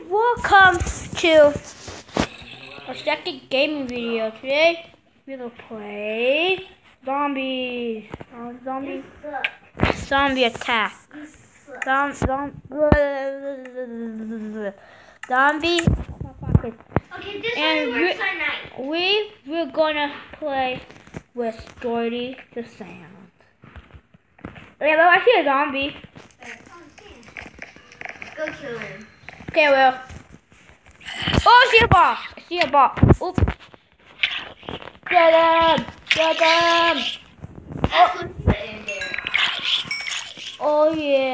welcome to a second gaming video. Today we're gonna play zombies. Zombie attack. Zombie. Okay, this And only works at night. we're gonna play with Dory the Sound. Yeah, but I see a zombie. Go kill him. Okay, Will. Oh, I see a ball. I see a ball. Oops. Get him! Get him! That's what's in there. Oh, yeah.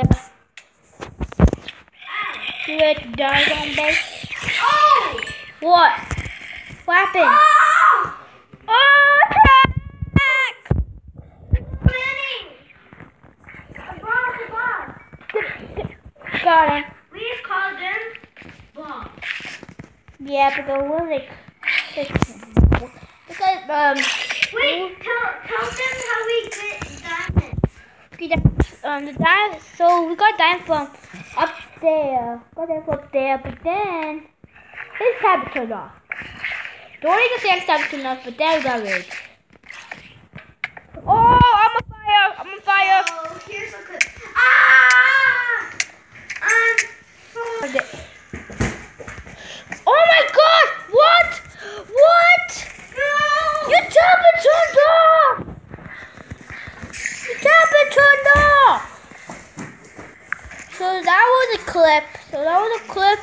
You ready to die, zombie? Oh! What? What happened? Oh! Oh, attack! Winning! A ball. Got him. We just called them bomb. Yeah, because what are they? Because, Wait, tell them how we get diamonds. the diamond, so we got diamond from up there. Got diamond from up there, but then his tablet turned off. Dory the Sand tablet turned off, but then we got rid. Oh, I'm on fire! I'm on fire! Oh, here's a clip. Ah! Okay. Oh my God! What? What? No! Your tablet turned off! Your tablet turned off! So that was a clip. That was a clip.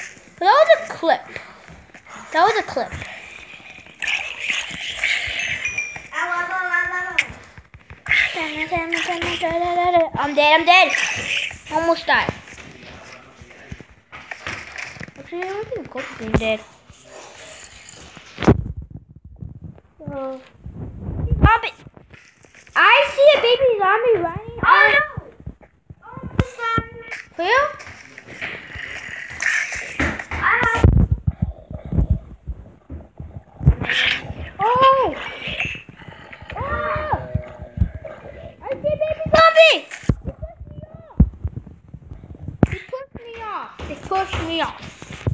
I'm dead. Almost died. Actually, I don't think I'm close to being dead. So, zombie! I see a baby zombie running. Oh no! Almost died. For you? Oh! Oh! I see a baby zombie! He pushed me off.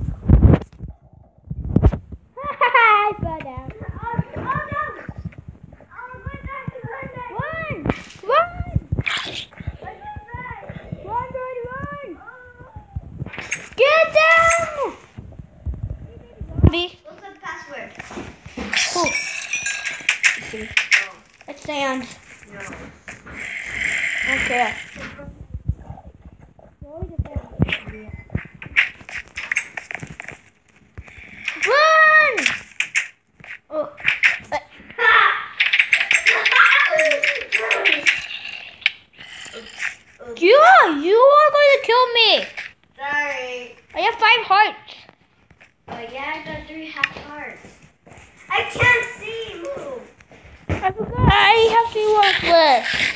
I fell down. Run! Get down! Zombie. What's the password? Cool. Let's see. It's sand. No. Okay. Run! Oh. You are going to kill me. Sorry. I have 5 hearts. But yeah, I got 3 half hearts. I can't see. Move. I forgot I have 3 hearts left.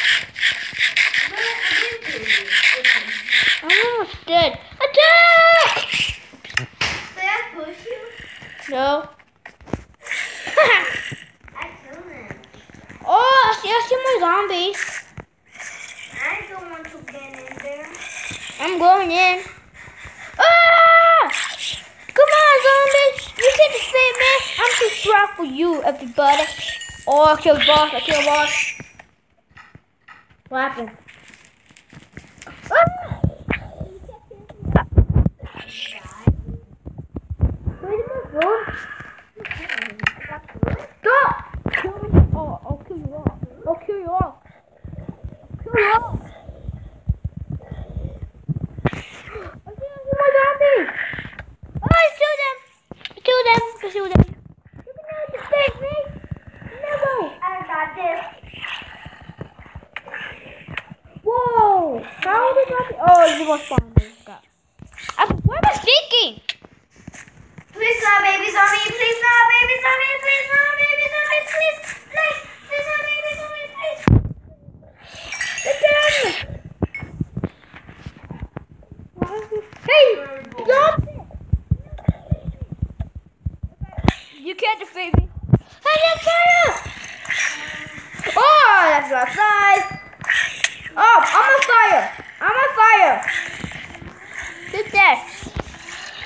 I'm almost dead. Attack! Did I push you? No. I killed him. Oh, I see more zombies. I don't want to get in there. I'm going in. Ah! Come on, zombies! You can't defeat me! I'm too strong for you, everybody. Oh, I killed boss. What happened? Ah! Where's my phone? Stop! Kill me. Oh, I'll kill you all. My zombie! Oh, I killed them! You can never defeat me! Never! I got this. Whoa! How did that? Oh, you must spawn this guy. What am I thinking? Please not baby zombie. Please not baby zombie. Please not baby zombie. Please. Please not baby zombie. Please. Get down! Hey! Stop! You can't defeat me. Hey, that's fire! Oh, that's not fire! Oh, I'm on fire! Sit there.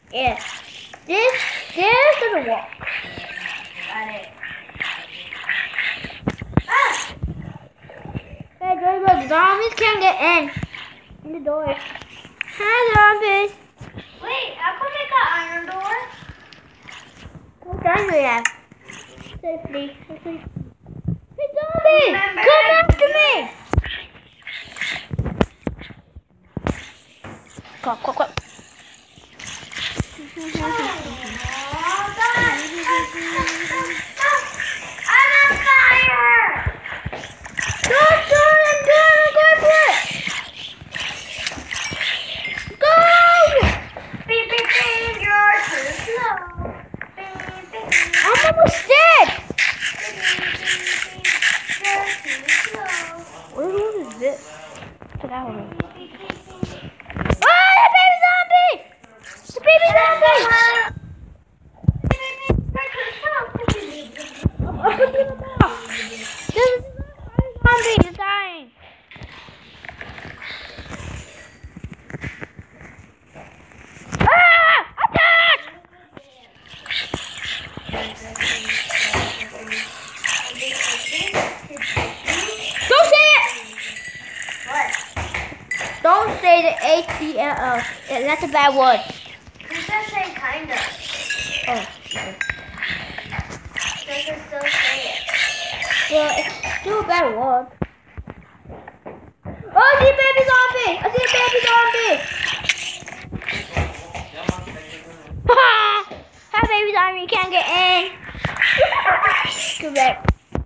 Yeah. This doesn't work. Got it. Ah! Hey, the zombies can't get in the door. Hi, zombies. Wait, how come we got iron door? What time do we have? Safely. Hey, zombies! Remember Come how to after do me! it? Quick. Oh, God. I'm on fire! Don't do it! Go for it! Go! Beep, beep, beep, you're too slow. Beep, beep, beep. I'm almost dead! You're too slow. What is this? Get out of here. Beep, beep, beep, beep. Oh, the baby zombie! The baby zombie! I'm putting them off. This is the zombie. You're dying. Ah! Attack! Don't say it! What? Don't say the ATL. That's a bad word. You just say kinda. Oh. You can still say it. Well, it's still a bad word. Oh, I see a baby zombie! I see a baby zombie! Hi, baby zombie, you can't get in. Correct.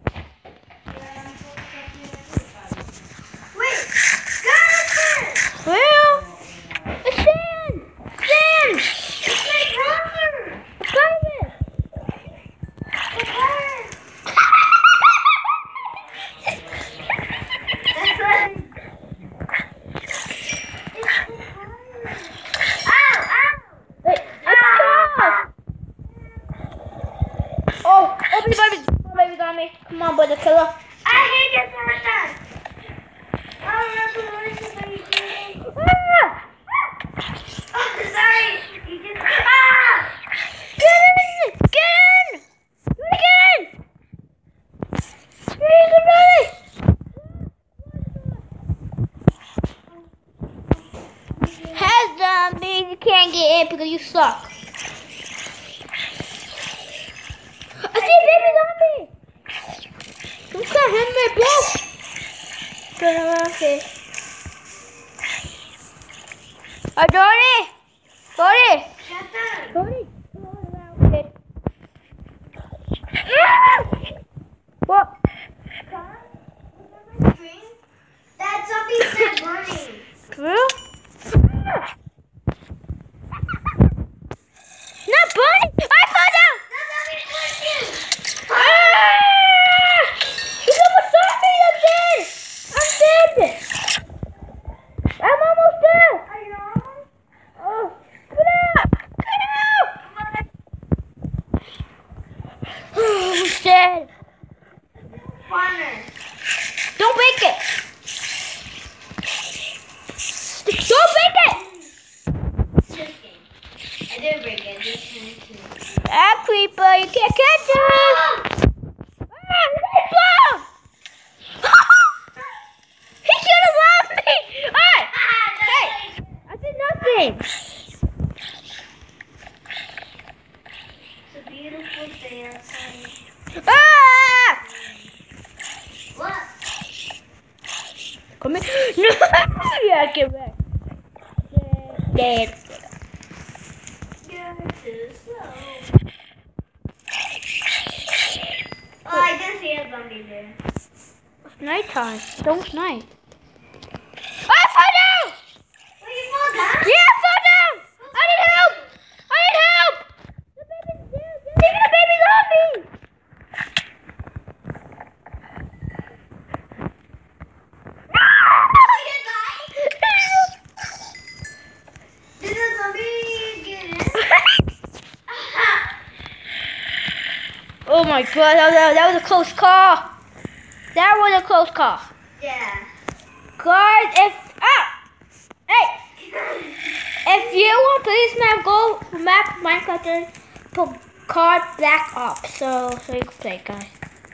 Wait! Skeleton! Well, it's Stan! Stan! It's my brother! Private! The bird! That's what Ow! Ow! Wait, oh, baby zombie. Come on, brother killer. I hate this person! Oh, that's what Ah! Oh, sorry! You just... Ah! Get in! Get in! Do it again! Hey, good night! Hey, zombie, you can't get in because you suck. I see a baby zombie! You can't hit me, bro! Okay. Dory! Dory! Shut up! Dory! Okay. What? That zombie said burning. True? Not burning! I fell down! That zombie pushed you. Ah! You almost saw me! I'm dead! I'm dead! I'm almost dead! Are you normal? Oh, get out! Get out! I'm dead. Farmer. Don't break it! Don't break it! I did break it. Just trying to. Ah, creeper, you can't catch us! Ah, he's blown! He should have robbed me! Hey! Hey! I did nothing! It's a beautiful day outside. Ah! What? Come here. No! Yeah, get back. Dead. You're too slow. Oh, I didn't see a zombie there. It's nighttime. It's almost night. I fell down! Wait, you fall down? Yeah, I fell down! I need help! I need help! The baby's dead. Give me the baby zombie! No! You died? Did the zombie get in? Oh my god, that was a close call. That was a close call. Yeah. Guys, if... Ah! Hey! If you want please map, go map Minecraft and put card Black Ops. So you can play, guys.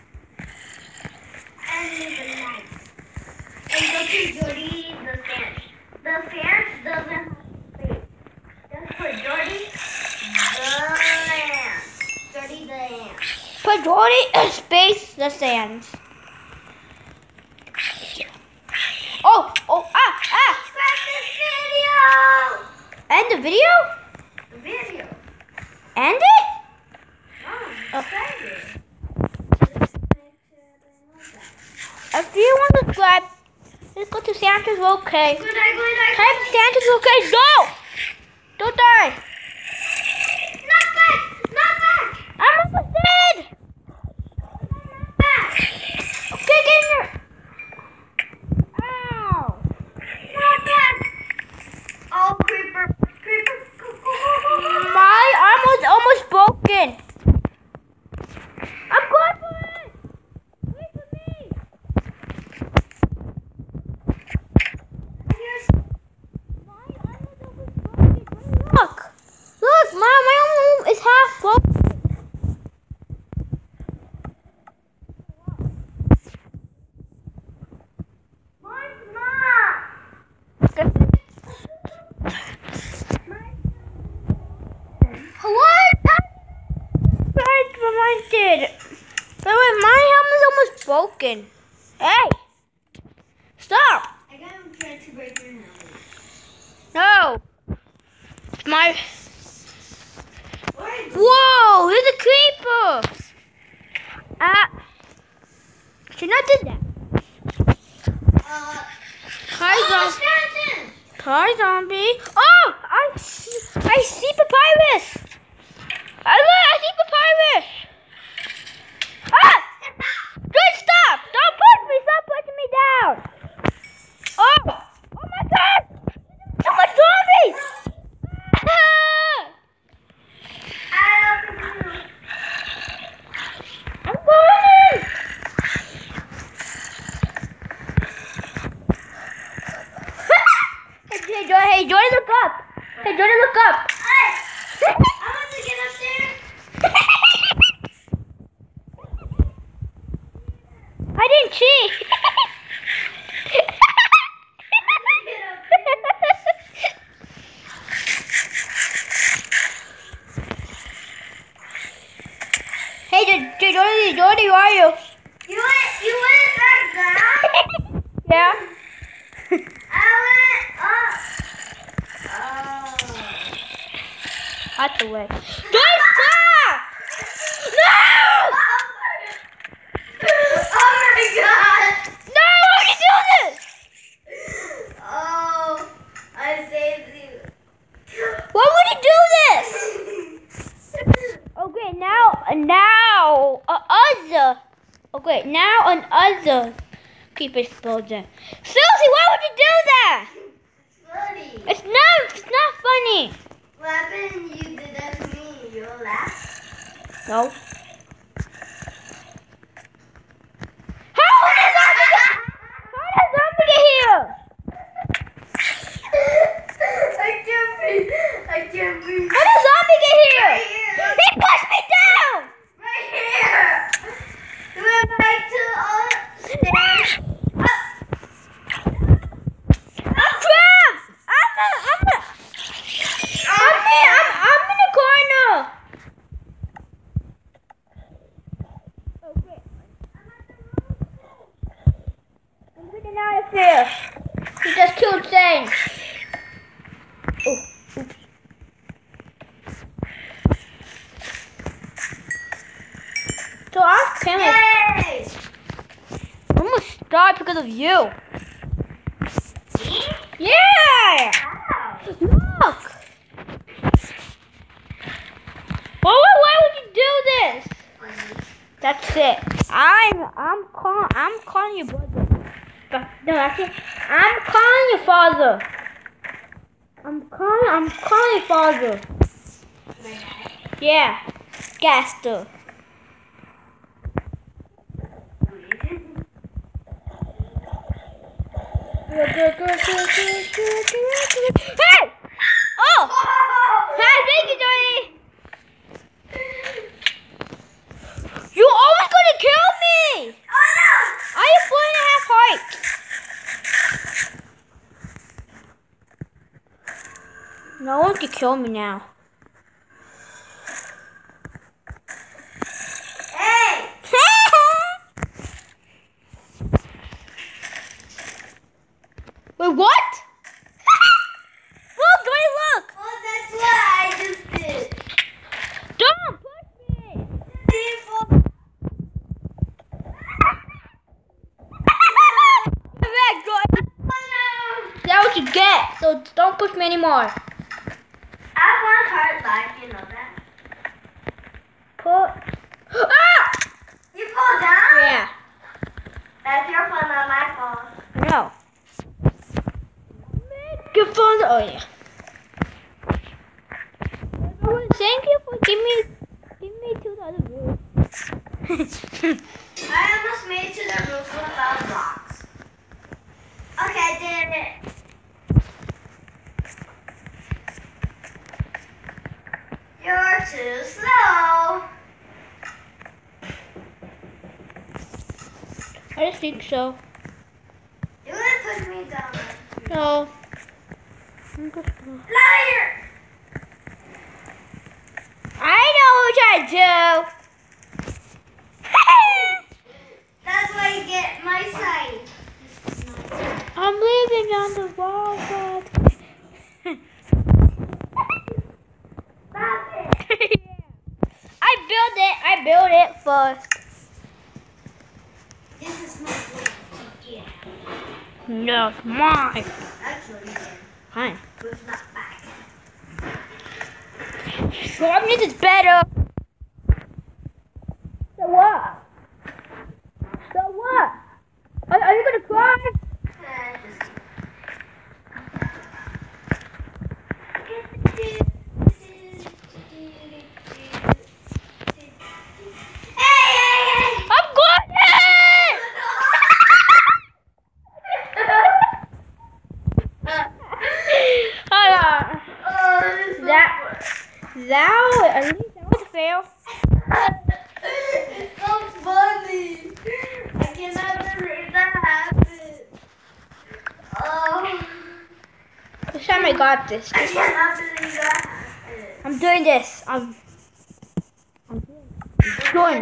And leave a like. And go to Jordy the Fans. The Fans doesn't have space. Just put Jordy the Ants. Jordy the Ants. Put Jordy space the sands. Oh, Subscribe this video. End the video? The video. End it? No, subscribe it. If you want to subscribe, let's go to Santa's okay. Type Santa's okay. No! Don't die. Not back. I'm almost dead. Back. Okay, get in here. Ow. Not back. Oh, creeper. My arm was almost broken. I'm going for it. Wait for me. My arm was almost broken. Look, my arm is half broken. Mine's not. What? Right, mine did. By the way, my helmet is almost broken. Hey, stop! I got him trying to break your helmet. No, it's my. Where is Whoa, here's a creeper. Should not do that. Stanton! Hi, zombie. Oh, I see papyrus. I see papyrus. Ah! Good, stop! Don't push me! Stop pushing me down! Oh! Oh my God! So much zombies! I'm burning! Hey, Jordan, look up! Hey, Jordan, look up! Hey! I want to get up there. I didn't cheat! Hey, Jordan, who are you? You went back down? Yeah? I went up. Oh. Out the way. Jordan, stop! No! Oh my God! No, why would you do this? Oh, I saved you. Why would you do this? Okay, now another creeper explosion. Susie, why would you do that? Funny. It's not funny. What happened? You did that to me. You'll laugh. No. How did zombie get here? I can't breathe. How did zombie get here? Right here. He pushed me down. Right here. We went back to all stairs. I'm trapped. I'm in the corner. Okay. I'm getting out of here. You just killed Zane. Oh, oops. So I'm coming. Yay! I'm gonna start because of you. Me? Yeah. Wow. Look. Why would you do this? That's it. I'm calling your brother. No, actually, I'm calling your father. I'm calling your father. Yeah, Gaster. Hey! Oh! No one can kill me now. Hey! Wait, what? Look, wait, look! Oh, that's what I just did. Don't push me! People. Come back, God. That's what you get. So don't push me anymore. I have one heart life, you know that. Put. Ah! You fall down? Yeah. That's your fault, not my fault. No. Make your phone. Oh yeah. Thank you for giving me to the other room. I almost made it to the roof without blocks. Okay, I did it. You're too slow. I just think so. You would push me down. No. Liar! I know what I do. That's why you get my side. I'm living on the wall, but Stop it. I built it first. This is my way. Yeah. No, it's mine. Actually, yeah. Fine. But it's not back. Sharpness is better. So what? So what? Are you gonna cry? I'm going in! Hold on. That was a fail. It's so funny. I cannot believe that happened. Oh, This time I got this. I cannot believe that happened. I'm doing this. I'm doing.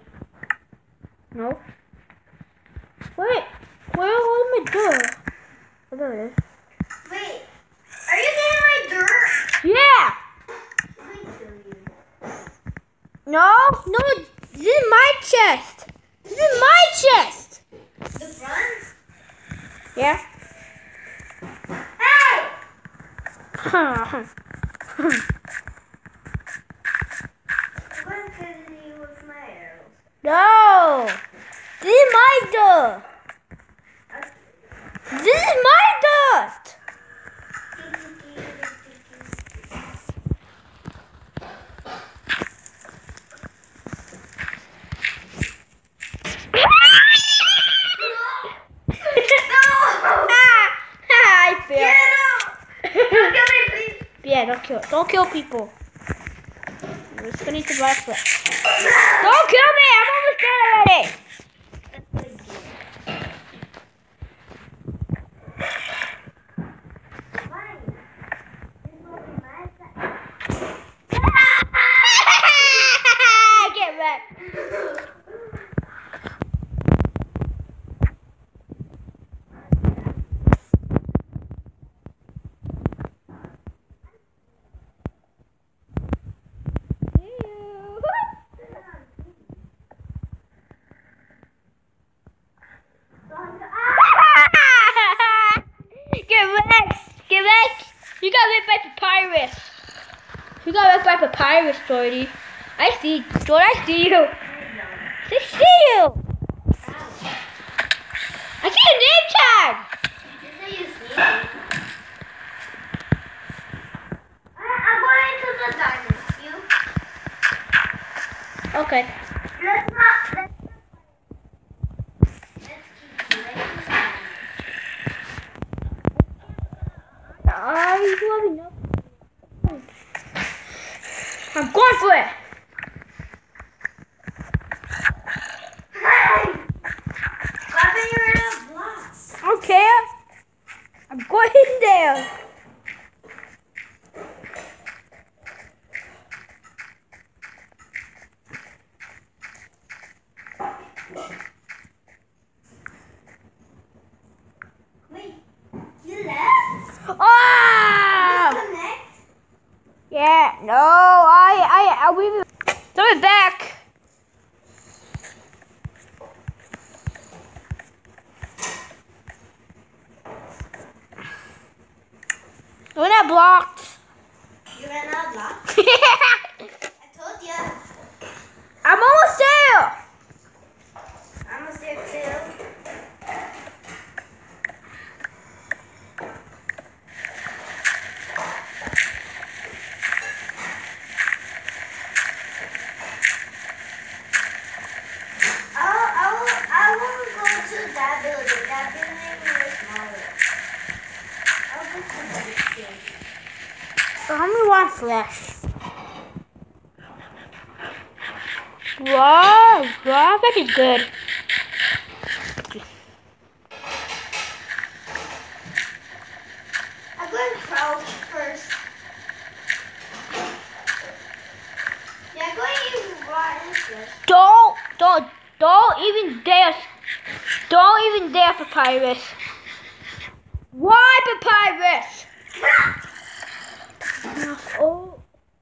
No. Wait. Where was my door? Oh, there it is. Wait, are you getting my dirt? Yeah. Let me kill you. No. This is my chest. This is my chest. The front? Yeah. Hey! no. I'm going to kill you with my arrows. This is my dirt. This is my dirt. I failed. Get out! Don't kill me, please. Yeah, don't kill people. We're just gonna need to rifle it. Don't kill me! I'm almost dead already. Get back. Get back! You got hit by papyrus. You got hit by papyrus, Jordy. I see you. I see you. I see your name tag. You say you see me? I'm going to the diamond. You? Okay. Let's keep playing. You let me know. I'm going for it. Hey! Why are you in a block? I don't care. I'm going in there. No, we throw it back. We're not blocked. You ran out of blocks? I Told ya. I'm almost there. I'm almost there too. I will go to that building. That building is smaller. I'll go to the big building. How many want flash? Wow, that is good. I'm going to crouch first. Yeah, I'm going to even run first. Don't even dare. Don't even dare, Papyrus. Why, Papyrus? Oh.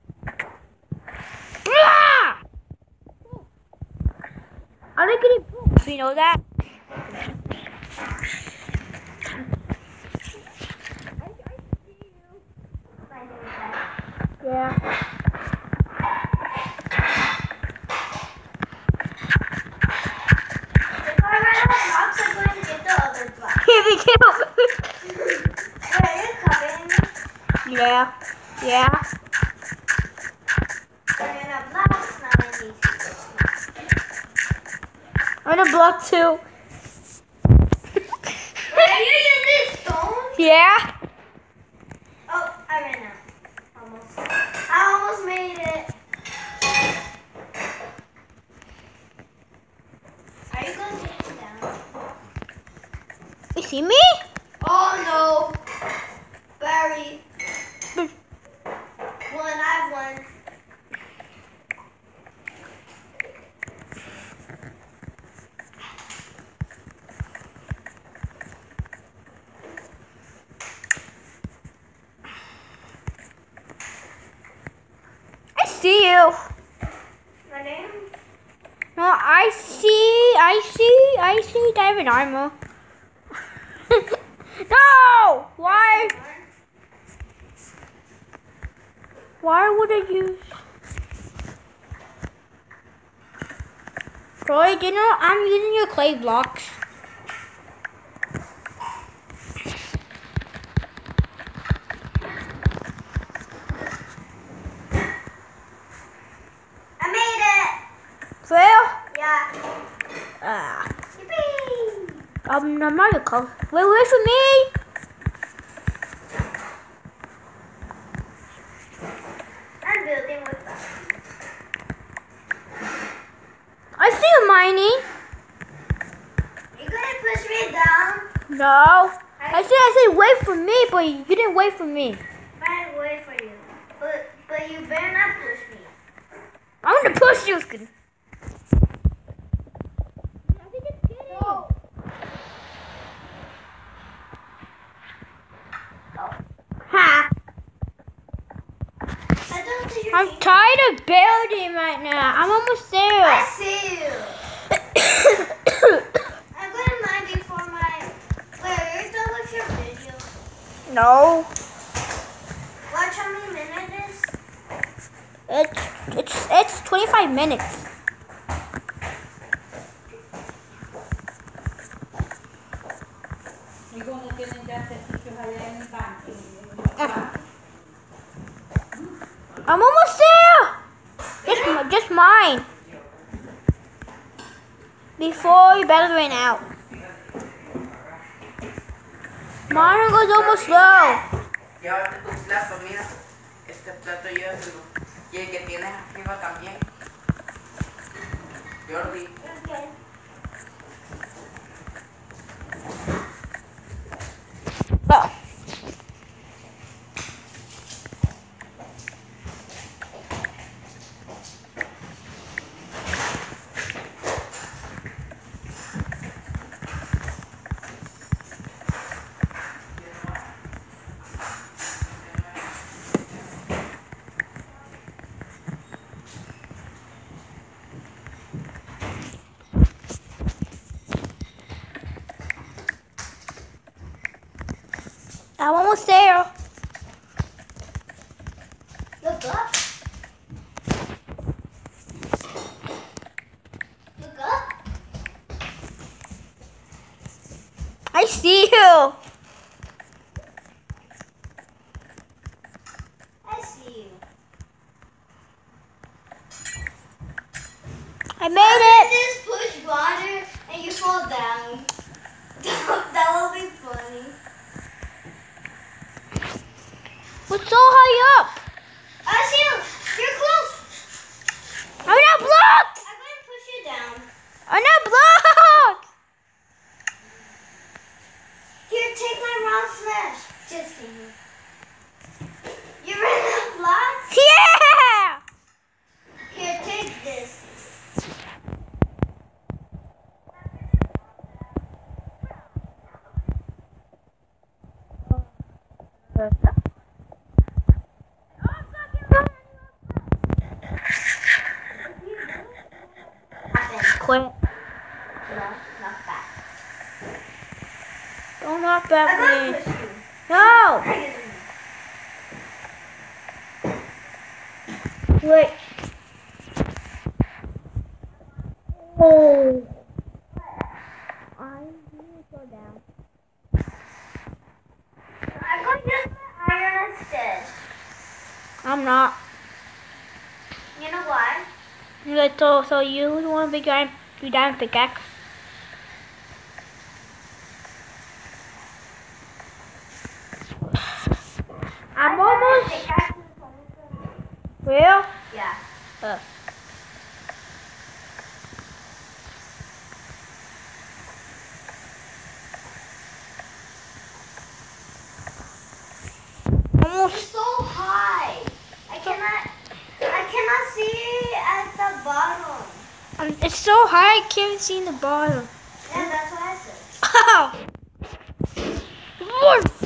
Ah! I like getting pooped. You know that? Yeah. If I run out of blocks, I'm going to get the other block. Here we go. Wait, are you covering me? Yeah. Yeah. I ran out of blocks, now I need to. I'm gonna block too. Wait, are you using stone? Yeah. Oh, I ran out. Almost. I almost made it. Are you going to take me down? You see me? Oh no. Barry. I've won. I see you. My name? No, I see diamond armor. No! Why? Why would I use? Troy, do you know I'm using your clay blocks? I made it! Fail? Yeah. Yippee! No Mario Kart. Wait for me! I'm building with that. I see you mining. You gonna push me down? No. I said wait for me, but you didn't wait for me. I'll wait for you. But you better not push me. I'm gonna push you. No. Ha! I don't see your I'm name. tired of building right now. I'm almost I there. see you. I'm gonna mine before my. Wait, are you done with your video? No. Watch how many minutes it is. It's 25 minutes. I'm almost there. Just mine. Before you better rain out. Mine goes almost low. Llévate tu plato, mira. Este plato llévatelo. Y el que tienes arriba también. Jordi. Okay. Oh. I'm almost there. Look up. Look up. I see you. I see you. I made it. Just push water and you fall down. That will be funny. We're so high up. I see you. You're close. I'm not blocked. I'm going to push you down. I'm not blocked. Here, take my round smash. Just kidding. You ran out of blocks? Yeah. Here, take this. Quit. No, not that. Don't knock I'm back going me. to push you. No. Wait. Oh. I need to go down. I'm going to use my iron instead. I'm not. You know why? So you want to be diamond pickaxe? I'm almost. Real? Yeah. Almost. It's so high. I cannot see at the bottom. It's so high I can't see in the bottom. Yeah, that's what I said. Ow! Lord.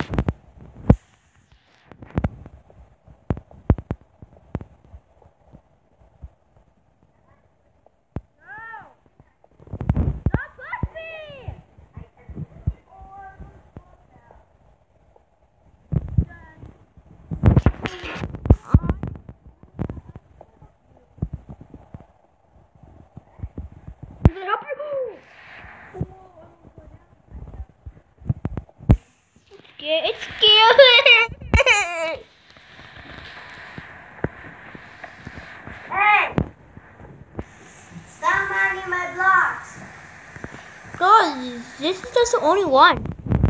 It's scary. Hey! Stop mining my blocks. God, this is just the only one.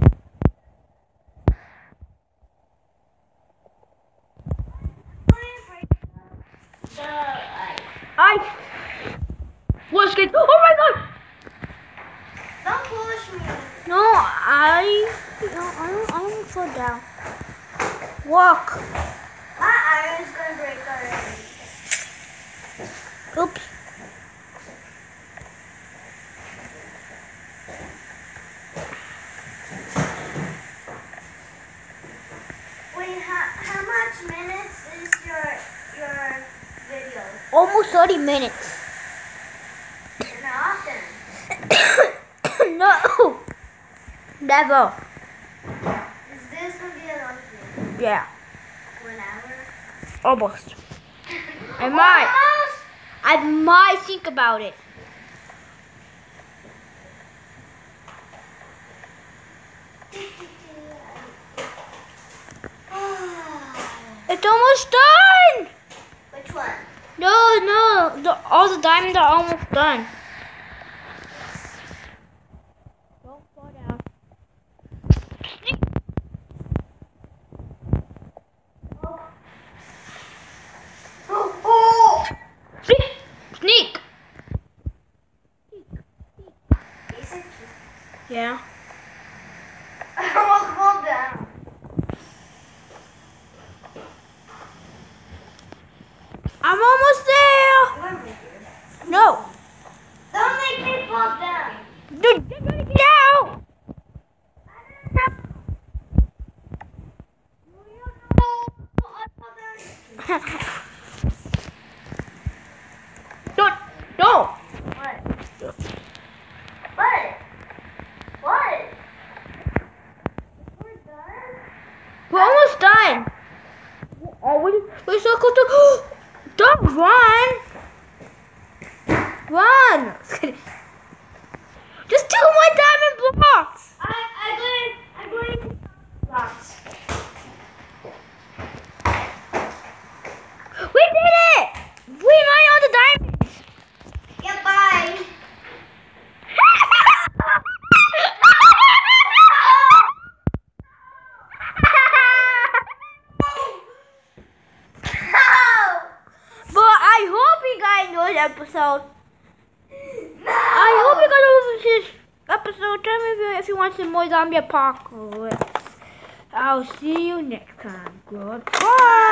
I was good. Oh my God! Don't push me. No, I don't fall down. Walk. My iron's gonna break already. Oops. Wait, how much minutes is your video? Almost 30 minutes. Not often. No. Never. Is this gonna be a long video? Yeah. 1 hour? Almost. I might think about it. It's almost done. Which one? No. All the diamonds are almost done. Don't fall down. Sneak. Yeah. I almost fall down. I'm almost there. I'm gonna break it. No. Don't make me fall down. Dude, you're gonna get out. Don't. What? What? What? We're done? Don't run! Run! Just 2 more diamond blocks! I'm going blocks. We did it! We mined all the diamonds! Yeah, bye. But I hope you guys enjoyed the episode. I hope you guys enjoyed this episode. Tell me if you want some more zombie apocalypse. I'll see you next time. Goodbye.